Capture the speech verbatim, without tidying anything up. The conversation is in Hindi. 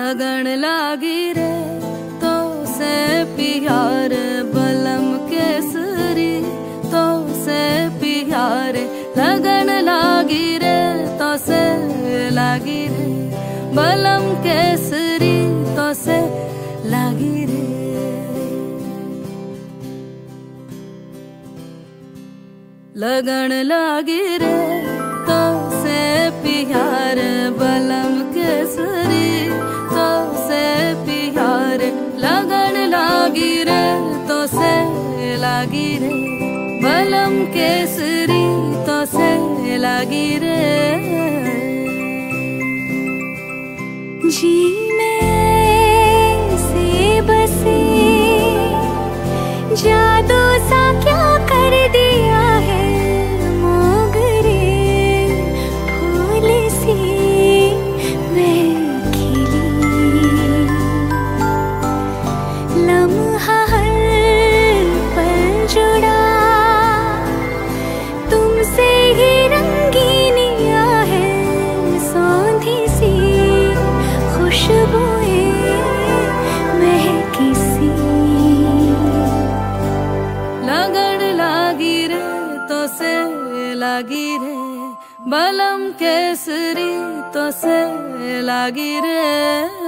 लगन लागी रे तो से प्यार बलम केसरी, तो से प्यार लगन लागी रे तो से लागी रे बलम केसरी, तो से लागी रे। लगन लागी रे तो से प्यार बलम केसरी, तो से प्यार लगन लागी रे तो से लागी रे बलम केसरी, तो से लागी रे। जी में से बसे जादू सा क्या कर दिया है, मोगरे फूल सी मैं खिली। लम्हा हर पल जुड़ा तुमसे ही रंगीनिया है, सौंधी सी खुशबुएं महकी सी। लगन लागी रे तो से लागी रे बलम केसरी, तो से लागी रे।